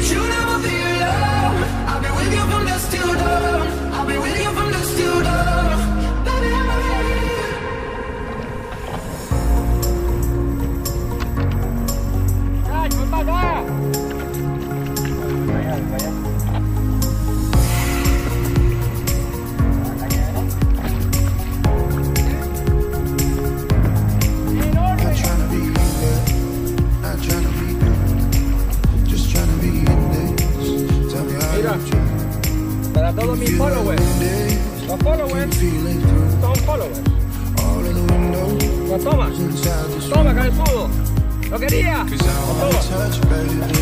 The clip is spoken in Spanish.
you never be alone. I'll be with you from dusk till dawn. I'll be with you from dusk till dawn. Baby, I'm ready. Para todos mis followers, los followers son followers. No, toma, toma, cabezudo. ¿Lo quería? Toma.